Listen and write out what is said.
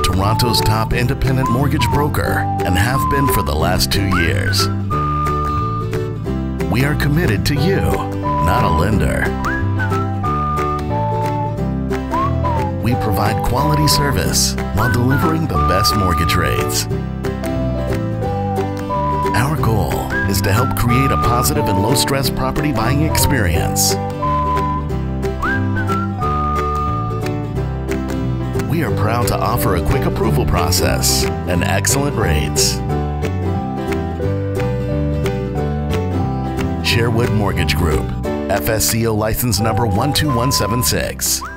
Toronto's top independent mortgage broker and have been for the last 2 years. We are committed to you, not a lender. We provide quality service while delivering the best mortgage rates. Our goal is to help create a positive and low-stress property buying experience. We are proud to offer a quick approval process and excellent rates. Sherwood Mortgage Group, FSCO license number 12176.